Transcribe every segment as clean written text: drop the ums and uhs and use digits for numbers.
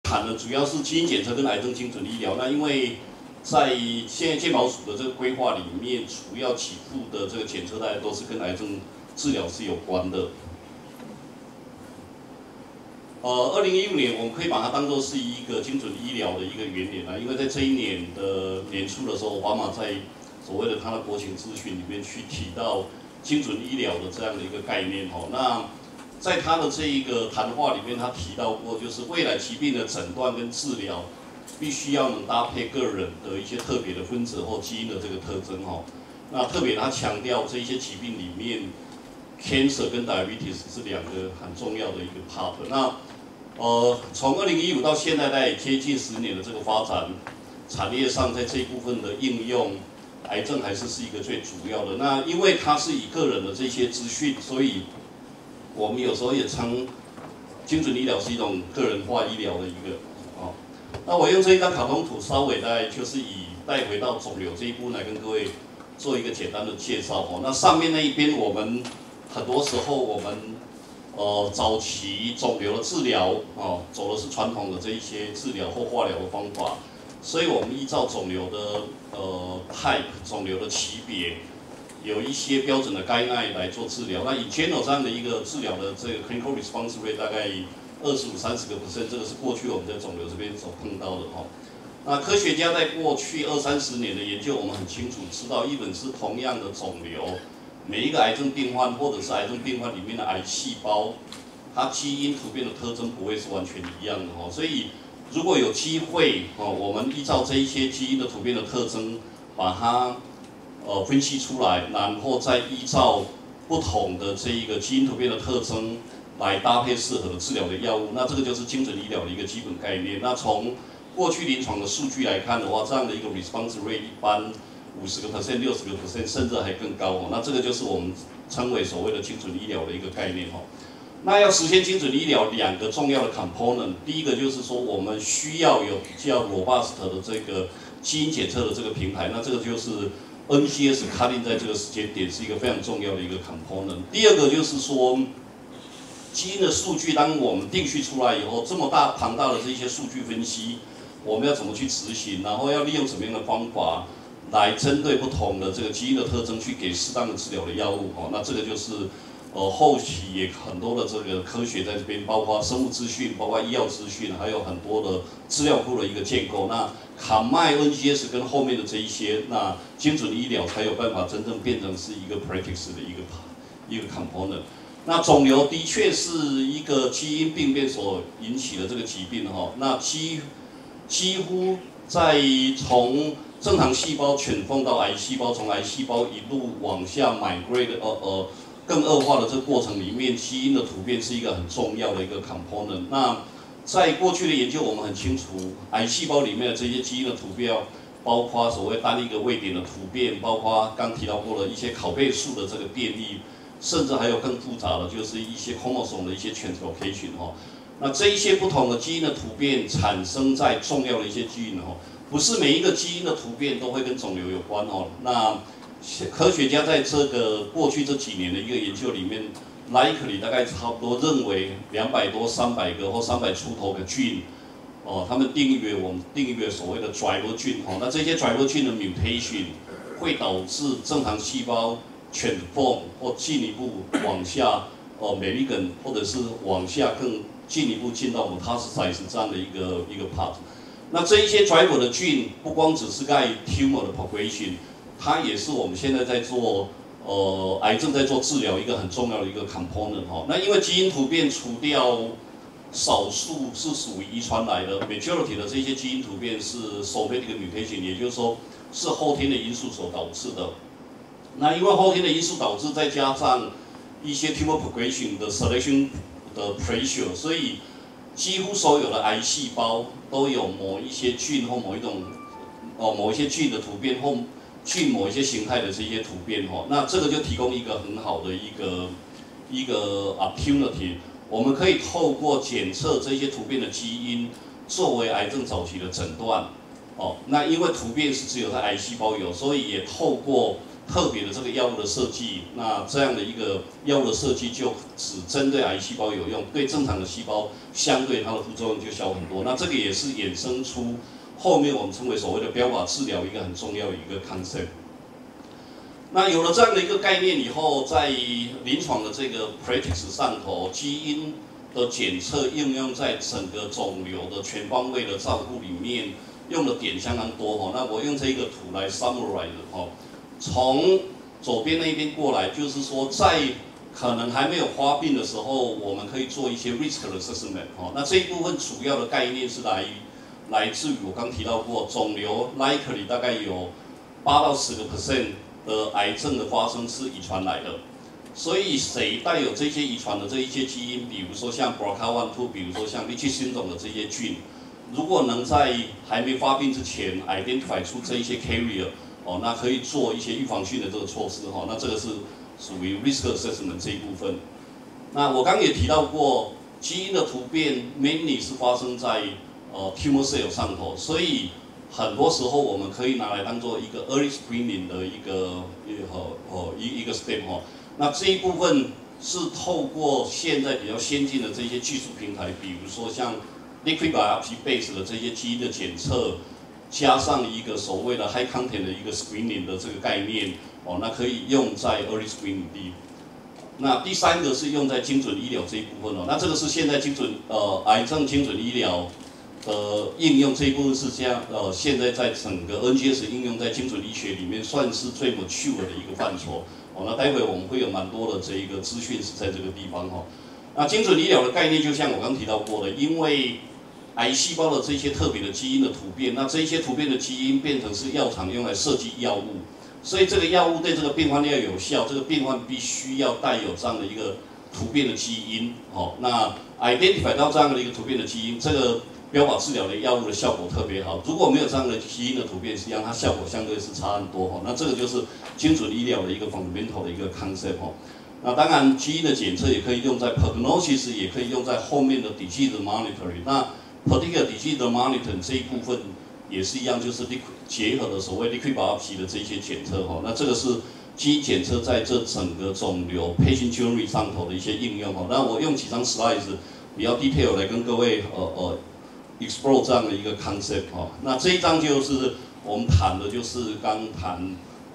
谈的主要是基因检测跟癌症精准医疗。那因为在现在健保署的这个规划里面，主要起付的这个检测大家都是跟癌症治疗是有关的。2015年我们可以把它当作是一个精准医疗的一个元年因为在这一年的年初的时候，奥巴马在所谓的他的国情咨询里面去提到精准医疗的这样的一个概念那在他的这一个谈话里面，他提到过，就是未来疾病的诊断跟治疗，必须要能搭配个人的一些特别的分子或基因的这个特征那特别他强调这一些疾病里面 ，cancer 跟 diabetes 是两个很重要的一个 part。那从2015到现在，大概接近10年的这个发展，产业上在这一部分的应用，癌症还是一个最主要的。那因为它是以个人的这些资讯，所以我们有时候也称精准医疗是一种个人化医疗的一个那我用这一张卡通图，稍微大概就是以带回到肿瘤这一部分来跟各位做一个简单的介绍那上面那一边，我们很多时候我们早期肿瘤的治疗走的是传统的这一些治疗或化疗的方法，所以我们依照肿瘤的type 肿瘤的级别，有一些标准的guideline来做治疗。那以 general 这样的一个治疗的这个 clinical response rate 大概25-30%，这个是过去我们在肿瘤这边所碰到的那科学家在过去20-30年的研究，我们很清楚知道，一本是同样的肿瘤，每一个癌症病患或者是癌症病患里面的癌细胞，它基因突变的特征不会是完全一样的所以如果有机会我们依照这一些基因的突变的特征，把它分析出来，然后再依照不同的这一个基因突变的特征来搭配适合的治疗的药物，那这个就是精准医疗的一个基本概念。那从过去临床的数据来看的话，这样的一个 response rate 一般50%、60%，甚至还更高那这个就是我们称为所谓的精准医疗的一个概念那要实现精准医疗，两个重要的 component， 第一个就是说我们需要有比较 robust 的这个基因检测的这个平台，那这个就是 NGS cutting 在这个时间点是一个非常重要的一个 component。第二个就是说，基因的数据当我们定序出来以后，这么庞大的这些数据分析，我们要怎么去执行，然后要利用什么样的方法来针对不同的这个基因的特征去给适当的治疗的药物那这个就是后期也很多的这个科学在这边，包括生物资讯，包括医药资讯，还有很多的资料库的一个建构。那combine NGS 跟后面的这一些，那精准医疗才有办法真正变成是一个 practice 的一个 component。那肿瘤的确是一个基因病变所引起的这个疾病那几乎在从正常细胞chuyển送到癌细胞，从癌细胞一路往下 migrate 更恶化的这个过程里面，基因的突变是一个很重要的一个 component。那在过去的研究，我们很清楚，癌细胞里面的这些基因的突变，包括所谓单一个位点的突变，包括刚提到过的一些拷贝数的这个变异，甚至还有更复杂的，就是一些 chromosome 的一些 translocation 那这一些不同的基因的突变产生在重要的一些基因不是每一个基因的突变都会跟肿瘤有关那科学家在这个过去这几年的一个研究里面 ，likely 大概差不多认为200多、300个或300出头的菌，他们我们定义为所谓的 driver 菌那这些 driver 菌的 mutation 会导致正常细胞transform或进一步往下malignant 或者是往下更进一步进到metastasize这样的一个 part。那这一些 driver 的菌不光只是在 tumor 的 progression。它也是我们现在在做癌症在做治疗一个很重要的一个 component 那因为基因突变除掉少数是属于遗传来的 ，majority 的这些基因突变是 somatic mutation， 也就是说是后天的因素所导致的。那因为后天的因素导致，再加上一些 tumor progression 的 selection 的 pressure， 所以几乎所有的癌细胞都有某一些菌或某一些菌的突变或菌某一些形态的这些突变那这个就提供一个很好的一个 opportunity， 我们可以透过检测这些突变的基因，作为癌症早期的诊断那因为突变是只有在癌细胞有，所以也透过特别的这个药物的设计，那这样的一个药物的设计就只针对癌细胞有用，对正常的细胞相对它的副作用就小很多。那这个也是衍生出后面我们称为所谓的标靶治疗一个很重要的一个 concept。那有了这样的一个概念以后，在临床的这个 practice 上头，基因的检测应用在整个肿瘤的全方位的照顾里面，用的点相当多哈。那我用这个图来 summarize 哈，从左边那边过来，就是说在可能还没有发病的时候，我们可以做一些 risk assessment 哈。那这一部分主要的概念是来自于我刚提到过，肿瘤 likely 大概有8到10%的癌症的发生是遗传来的。所以谁带有这些遗传的这一些基因，比如说像 BRCA1/2， 比如说像 Leach syndrome 的这些菌，如果能在还没发病之前 identify 出这一些 carrier， 哦，那可以做一些预防性的这个措施哈。那这个是属于 risk assessment 这一部分。那我刚刚也提到过，基因的突变 mainly 是发生在tumor cell 上头，所以很多时候我们可以拿来当做一个 early screening 的一个 step 哈。那这一部分是透过现在比较先进的这些技术平台，比如说像 liquid biopsy base 的这些基因的检测，加上一个所谓的 high content 的一个 screening 的这个概念，哦，那可以用在 early screening 里。那第三个是用在精准医疗这一部分哦，那这个是现在癌症精准医疗的应用这一部分是这样，现在在整个 NGS 应用在精准医学里面算是最 mature 的一个范畴。哦，那待会我们会有蛮多的这一个资讯是在这个地方哈。那精准医疗的概念就像我刚提到过的，因为癌细胞的这些特别的基因的突变，那这一些突变的基因变成是药厂用来设计药物，所以这个药物对这个病患要有效，这个病患必须要带有这样的一个突变的基因。哦，那 identify 到这样的一个突变的基因，这个标靶治疗的药物的效果特别好。如果没有这样的基因的突变，实际上它效果相对是差很多哈。那这个就是精准医疗的一个 fundamental 的一个 concept 哈。那当然，基因的检测也可以用在 prognosis， 也可以用在后面的 disease monitoring。那 particular disease monitoring 这一部分也是一样，就是结合了所谓 liquid biopsy 的这些检测哈。那这个是基因检测在这整个肿瘤 patient journey 上头的一些应用哈。那我用几张 slides 比较 detail 来跟各位explore 这样的一个 concept 哈。那这一章就是我们谈的，就是刚谈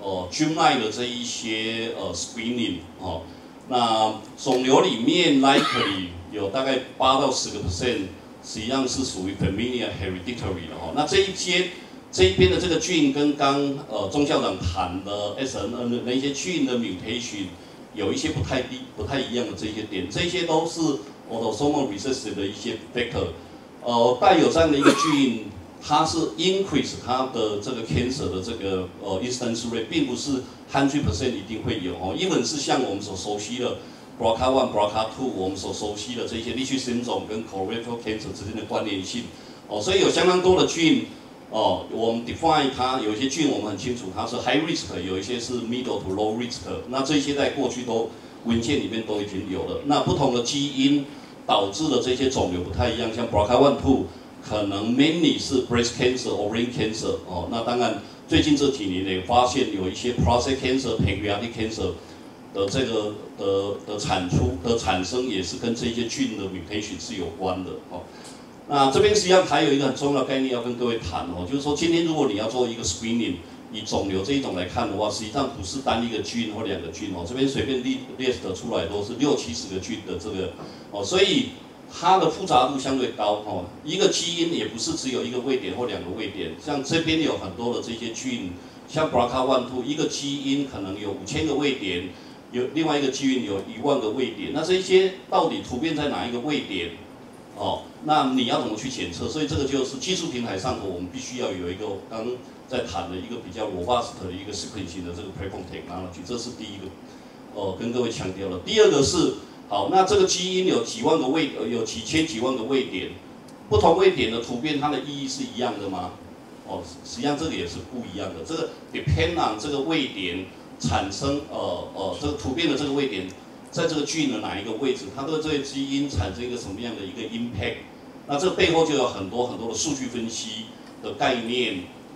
GYN的这一些screening 哦。那肿瘤里面 likely 有大概8到10%，实际上是属于 familial hereditary 的哈。那这一边的这个菌跟钟校长谈的 SNN 的那些菌的 mutation 有一些不太一样的这些点，这些都是 autosomal recessive 的一些 factor。带有这样的一个菌，它是 increase 它的这个 cancer 的这个incidence rate， 并不是 100% 一定会有哦。even 是像我们所熟悉的 BRCA1、BRCA2， 我们所熟悉的这些 Leach syndrome 跟 colorectal cancer 之间的关联性哦，所以有相当多的菌哦，我们 define 它有一些菌我们很清楚它是 high risk， 有一些是 middle to low risk， 那这些在过去都文件里面都已经有了。那不同的基因导致的这些肿瘤不太一样，像 BRCA1/2 可能 mainly 是 breast cancer、ovarian cancer 哦。那当然，最近这几年也发现有一些 prostate cancer、pancreatic cancer 的这个的产生也是跟这些菌的 mutation 是有关的哦。那这边实际上还有一个很重要的概念要跟各位谈哦，就是说今天如果你要做一个 screening， 以肿瘤这一种来看的话，实际上不是单一个菌或2个菌哦，这边随便 list 出来都是60-70个菌的这个哦，所以它的复杂度相对高哦。一个基因也不是只有1个位点或2个位点，像这边有很多的这些菌，像 BRCA1/2 一个基因可能有5000个位点，有另外一个基因有10000个位点，那这些到底突变在哪一个位点？哦，那你要怎么去检测？所以这个就是技术平台上头，我们必须要有一个刚在谈的一个比较 robust 的一个 sequencing 的这个 platform technology， 这是第一个，跟各位强调了。第二个是，好，那这个基因有几万个有几千几万个位点，不同位点的突变，它的意义是一样的吗？哦，实际上这个也是不一样的。这个 depend on 这个位点产生这个突变的这个位点。在这个菌的哪一个位置，它对这个基因产生一个什么样的一个 impact？ 那这个背后就有很多很多的数据分析的概念，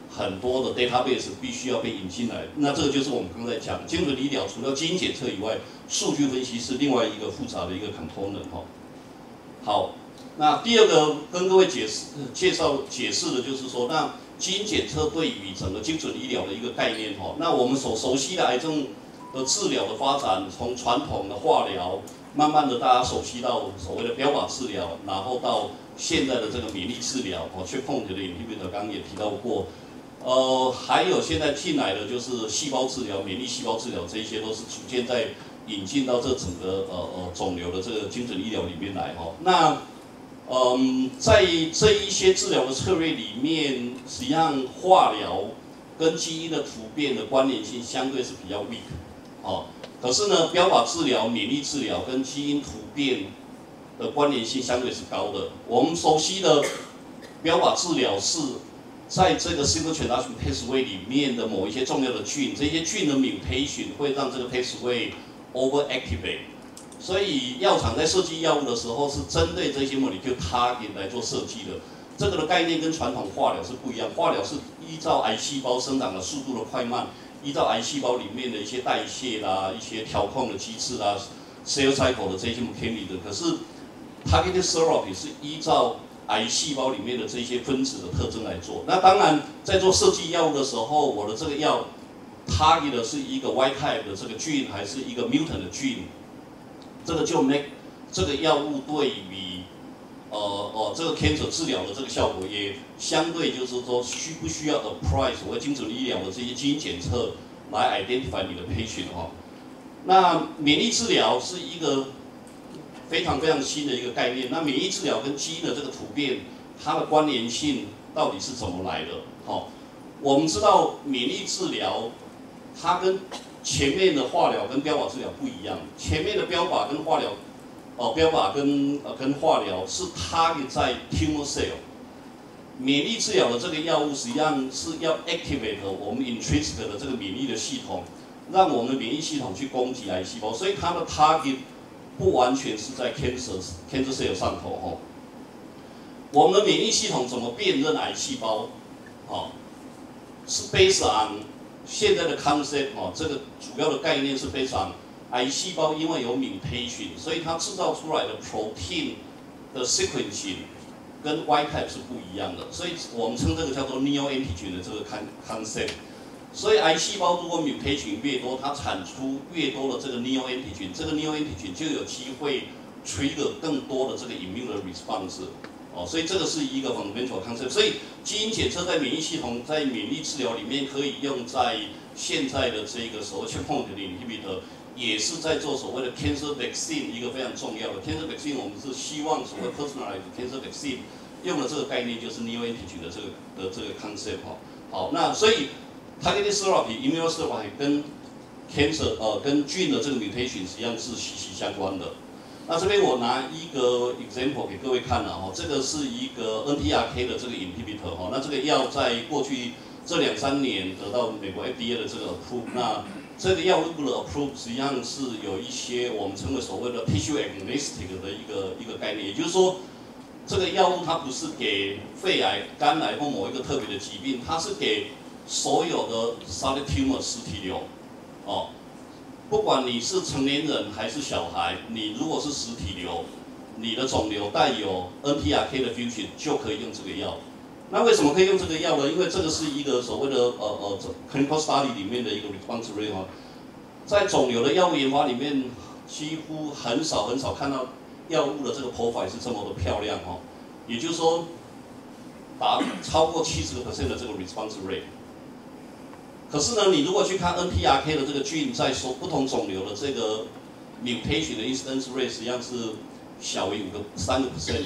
很多的 database 必须要被引进来。那这个就是我们刚才讲精准医疗，除了基因检测以外，数据分析是另外一个复杂的一个 component 哈。好，那第二个跟各位解释的就是说，那基因检测对于整个精准医疗的一个概念哈。那我们所熟悉的癌症的治疗的发展，从传统的化疗，慢慢的大家熟悉到所谓的标靶治疗，然后到现在的这个免疫治疗checkpoint 的 inhibitor 刚刚也提到过。还有现在进来的就是细胞治疗、免疫细胞治疗，这一些都是逐渐在引进到这整个肿瘤的这个精准医疗里面来哈。那在这一些治疗的策略里面，实际上化疗跟基因的突变的关联性相对是比较 weak， 哦。可是呢，标靶治疗、免疫治疗跟基因突变的关联性相对是高的。我们熟悉的标靶治疗是在这个 single transduction pathway 里面的某一些重要的菌，这些菌的 mutation 会让这个 pathway overactivate。所以药厂在设计药物的时候，是针对这些 molecule target 来做设计的。这个的概念跟传统化疗是不一样，化疗是依照癌细胞生长的速度的快慢，依照癌细胞里面的一些代谢啦、一些调控的机制啦、cell cycle 的这些 mechanism。可是 targeted therapy 是依照癌细胞里面的这些分子的特征来做。那当然，在做设计药物的时候，我的这个药 target 的是一个 wild type 的这个菌，还是一个 mutant 的菌，这个就 make 这个药物对于这个 cancer 治疗的这个效果也相对就是说需不需要 apply 所谓精准医疗的这些基因检测来 identify 你的 patient 哈。那免疫治疗是一个非常非常新的一个概念。那免疫治疗跟基因的这个突变，它的关联性到底是怎么来的？好，我们知道免疫治疗它跟前面的化疗跟标靶治疗不一样，前面的标靶跟化疗。标靶跟化疗是 target 在 tumor cell， 免疫治疗的这个药物实际上是要 activate 我们 intrinsic 的这个免疫的系统，让我们的免疫系统去攻击癌细胞，所以它的 target 不完全是在 cancer cell 上头哈。我们的免疫系统怎么辨认癌细胞？是 based on 现在的 concept 这个主要的概念是 based on。癌细胞因为有 mutation， 所以它制造出来的 protein 的 sequencing 跟 wild type 是不一样的，所以我们称这个叫做 neoantigen 的这个 concept。所以癌细胞如果 mutation 越多，它产出越多的这个 neoantigen， 这个 neoantigen 就有机会 trigger 更多的这个 immune response。所以这个是一个 fundamental concept。所以基因检测在免疫系统在免疫治疗里面可以用在现在的这个所谓 checkpoint 的 inhibitor。也是在做所谓的 cancer vaccine 一个非常重要的 cancer vaccine， 我们是希望所谓 personalized cancer vaccine 用的这个概念就是 neoantigen 的这个 concept 好，那所以 targeted therapy、immunotherapy 跟 cancer 跟菌的这个 mutation 实际上是息息相关的。那这边我拿一个 example 给各位看了这个是一个 NTRK 的这个 inhibitor 那这个药在过去这2-3年得到美国 FDA 的这个 approve， 那这个药物的 approve 实际上是有一些我们称为所谓的 tissue agnostic 的一个概念，也就是说，这个药物它不是给肺癌、肝癌或某一个特别的疾病，它是给所有的 solid tumor 实体瘤，不管你是成年人还是小孩，你如果是实体瘤，你的肿瘤带有 NTRK 的 fusion 就可以用这个药。那为什么可以用这个药呢？因为这个是一个所谓的clinical study 里面的一个 response rate 在肿瘤的药物研发里面，几乎很少看到药物的这个 profile 是这么的漂亮也就是说，达超过70% 的这个 response rate。可是呢，你如果去看 NTRK 的这个菌在不同肿瘤的这个 mutation 的 incidence rate 实际上是小于3%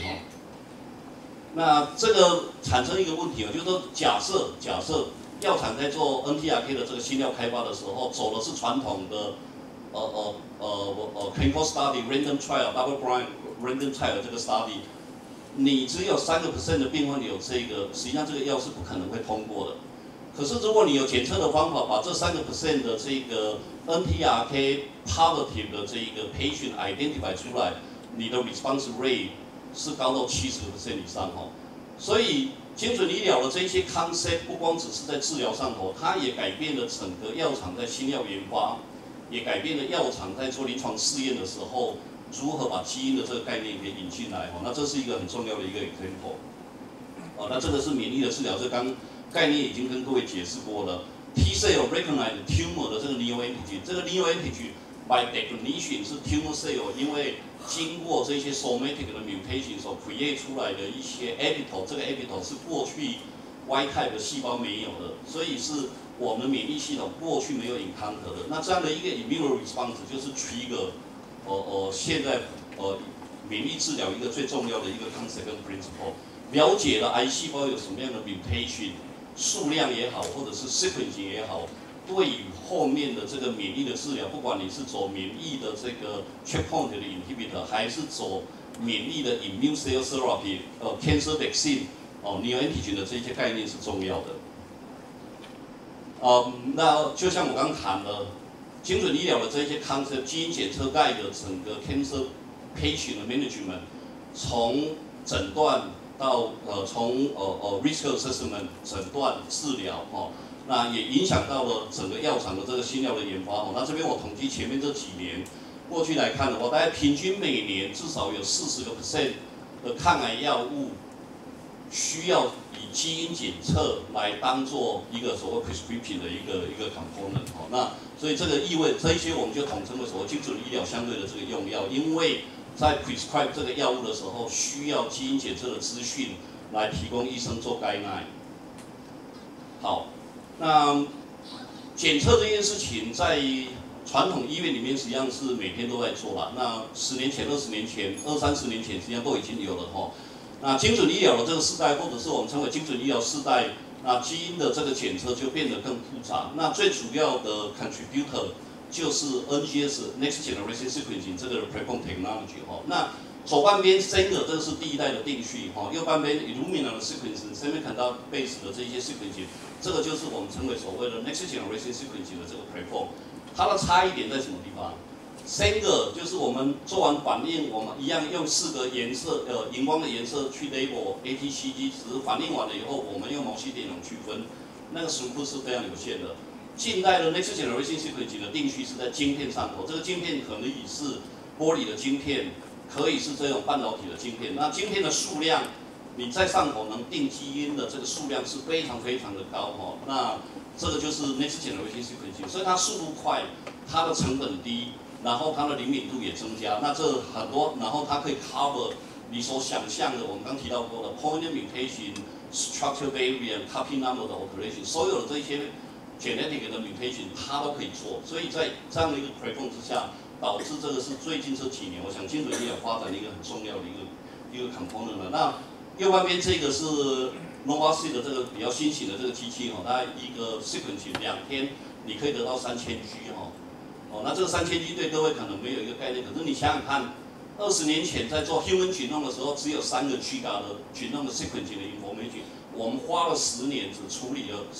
那这个产生一个问题就是说，假设药厂在做 NTRK 的这个新药开发的时候，走的是传统的clinical study random trial double blind random trial 这个 study， 你只有3% 的病患有这个，实际上这个药是不可能会通过的。可是如果你有检测的方法，把这3% 的这个 NTRK positive 的这个 patient identify 出来，你的 response rate 是高到70% 以上所以精准医疗的这些 concept 不光只是在治疗上头，它也改变了整个药厂在新药研发，也改变了药厂在做临床试验的时候，如何把基因的这个概念给引进来。那这是一个很重要的一个 example。那这个是免疫的治疗，这刚概念已经跟各位解释过了。T cell recognize tumor 的这个 neoantigen， 这个 neoantigen by definition 是 tumor cell， 因为经过这些 somatic 的 mutation 所 create 出来的一些 epitope， 这个 epitope 是过去 Y type 的细胞没有的，所以是我们免疫系统过去没有 encounter 的。那这样的一个 immune response 就是 trigger 现在免疫治疗一个最重要的一个 concept 跟 principle。了解了癌细胞有什么样的 mutation， 数量也好，或者是 sequence 也好。对于后面的这个免疫的治疗，不管你是走免疫的这个 checkpoint 的 inhibitor， 还是走免疫的 immune cell therapy，cancer vaccine，neoantigen 的这些概念是重要的。那就像我刚谈的，精准医疗的这些 concept， 基因检测盖的整个 cancer patient 的 management， 从诊断到从risk assessment 诊断治疗那也影响到了整个药厂的这个新药的研发那这边我统计前面这几年过去来看的话，大概平均每年至少有40%的抗癌药物需要以基因检测来当做一个所谓 prescription 的一个 component 那所以这个意味这一些我们就统称为所谓精准医疗相对的这个用药，因为在 prescribe 这个药物的时候，需要基因检测的资讯来提供医生做 guideline。好，那检测这件事情在传统医院里面实际上是每天都在做了。那10年前、20年前、20-30年前，实际上都已经有了那精准医疗的这个世代，或者是我们称为精准医疗世代，那基因的这个检测就变得更复杂。那最主要的 contributor 就是 NGS Next Generation Sequencing 这个 platform technology 那左半边 Sanger 这个是第一代的定序右半边 Illumina 的 sequencing semiconductor base 的这些 sequencing， 这个就是我们称为所谓的 Next Generation Sequencing 的这个 platform。它的差异点在什么地方 ？Sanger 就是我们做完反应，我们一样用4个颜色荧光的颜色去 label ATCG， 只是反应完了以后，我们用毛细电容区分，那个throughput是非常有限的。近代的 Next Generation Sequencing 的定序是在晶片上头，这个晶片可以是玻璃的晶片，可以是这种半导体的晶片。那晶片的数量，你在上头能定基因的这个数量是非常非常的高那这个就是 Next Generation Sequencing， 所以它速度快，它的成本低，然后它的灵敏度也增加。那这很多，然后它可以 cover 你所想象的，我们刚提到过的 point mutation、structure variant、copy number 的 alteration， 所有的这些genetic 的 mutation 它都可以做，所以在这样的一个 platform 之下，导致这个是最近这几年，我想精准医疗发展的一个很重要的一个 component 了。那右半边这个是 NovaSeq 的这个比较新型的这个机器大概一个 sequence 2天你可以得到3000G 那这个3000G 对各位可能没有一个概念，可是你想想看，20年前在做 human genome 的时候，只有3个 G 的 genome 的 sequence 的 information， 我们花了10年只处理了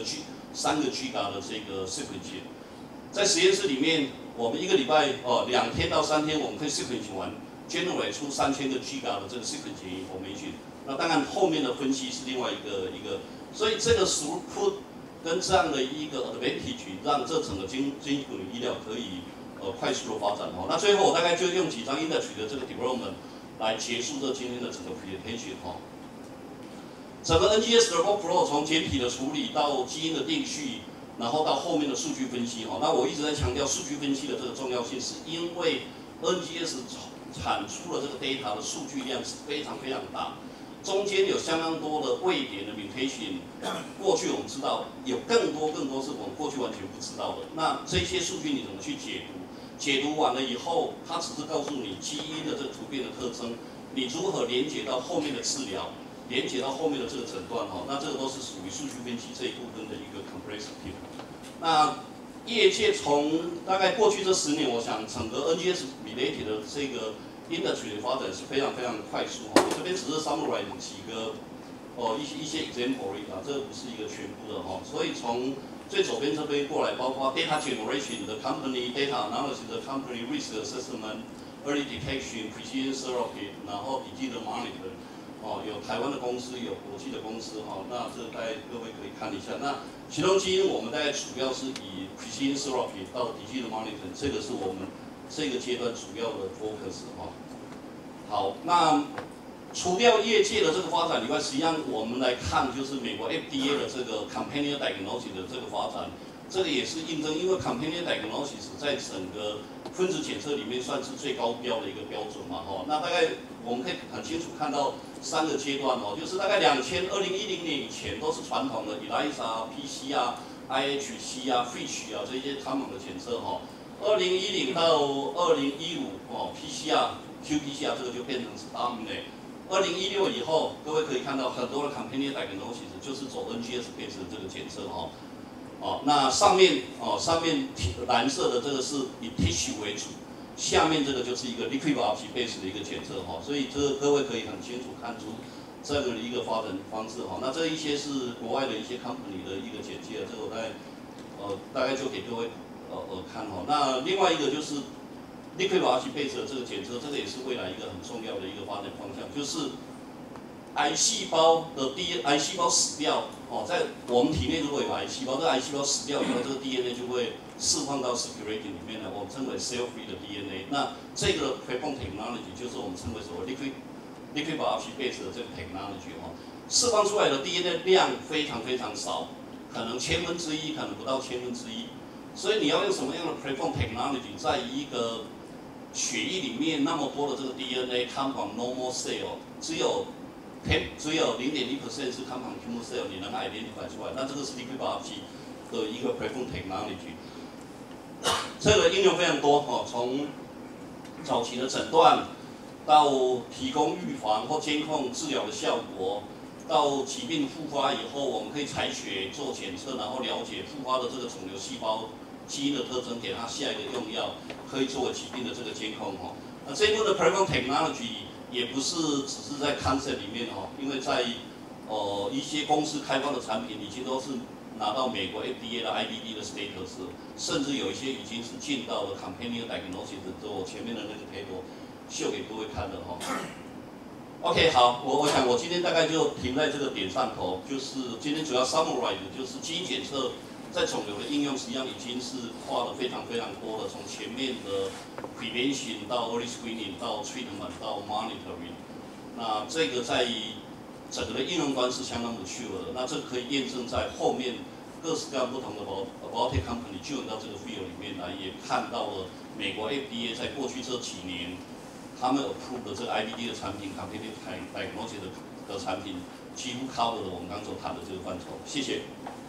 3个 G 的这个 sequence， 在实验室里面，我们1个礼拜2天到3天，我们可以 sequence 完 generate 出3000个 G 的这个 sequence information。那当然后面的分析是另外一个，所以这个 throughput 跟这样的一个 advantage， 让这整个精准医疗可以快速的发展那最后我大概就用几张 industry 的这个 development 来结束这今天的整个 presentation 整个 NGS 的 workflow 从简体的处理到基因的定序，然后到后面的数据分析那我一直在强调数据分析的这个重要性，是因为 NGS 产出的这个 data 的数据量是非常非常大。中间有相当多的位点的 mutation， 过去我们知道有更多是我们过去完全不知道的。那这些数据你怎么去解读？解读完了以后，它只是告诉你基因的这个突变的特征，你如何连接到后面的治疗，连接到后面的这个诊断那这个都是属于数据分析这一部分的一个 complexity。那业界从大概过去这10年，我想整个 NGS related 的这个industry 的发展是非常非常的快速这边只是 summarize 几个一些 example 而已这个不是一个全部的所以从最左边这边过来，包括 data generation 的 company data analysis 的 company risk assessment、early detection、precision therapy， 然后以及的 monitor 有台湾的公司，有国际的公司那这大概各位可以看一下。那启动基因我们大概主要是以 precision therapy 到 digital monitoring， 这个是我们这个阶段主要的 focus 好，那除掉业界的这个发展以外，实际上我们来看就是美国 FDA 的这个 companion diagnosis 的这个发展，这个也是印证，因为 companion diagnosis 在整个分子检测里面算是最高标的一个标准嘛那大概我们可以很清楚看到3个阶段就是大概2010年以前都是传统的 ELISA、PCR、IHC FISH 这些他们的检测2010到2015PCR、qPCR 这个就变成是 dominant。2016以后，各位可以看到很多的 companion diagnosis 就是走 NGS base 的这个检测那上面蓝色的这个是以 tissue 为主，下面这个就是一个 liquid biopsy base 的一个检测所以这个各位可以很清楚看出这样的一个发展方式那这一些是国外的一些 company 的一个简介，这个我大概就给各位看那另外一个就是 liquid biopsy base 的这个检测，这个也是未来一个很重要的一个发展方向，就是癌细胞死掉在我们体内如果有癌细胞，这个癌细胞死掉以后，这个 DNA 就会释放到 circulating 里面来，我们称为 cell-free 的 DNA。那这个 platform technology 就是我们称为所谓 liquid biopsy base 的这个 technology 释放出来的 DNA 量非常非常少，可能1/1000，可能不到1/1000。所以你要用什么样的 platform technology， 在一个血液里面那么多的这个 DNA come from normal cell， 只有 0.1% 是 come from tumor cell， 你能 identify 出来，那这个是 liquid biopsy 的一个 platform technology。这个应用非常多从早期的诊断，到提供预防或监控治疗的效果，到疾病复发以后，我们可以采血做检测，然后了解复发的这个肿瘤细胞基因的特征，给它下一个用药，可以作为疾病的这个监控那这一部分的 platform technology 也不是只是在 concept 里面因为在一些公司开发的产品已经都是拿到美国 FDA 的 IVD 的 status， 甚至有一些已经是进到了 companion diagnosis 我前面的那个 table 秀给各位看的OK， 好，我想我今天大概就停在这个点上头，就是今天主要 summarize 就是基因检测在肿瘤的应用，实际上已经是跨了非常非常多的，从前面的 prevention 到 early screening 到 treatment 到 monitoring， 那这个在整个的应用端是相当mature的，那这可以验证在后面各式各样不同的 biotech company 进入到这个 field 里面来，也看到了美国 FDA 在过去这几年他们 approve 的这个 IVD 的产品 companion diagnosis 的产品，几乎 cover 了我们刚所谈的这个范畴。谢谢。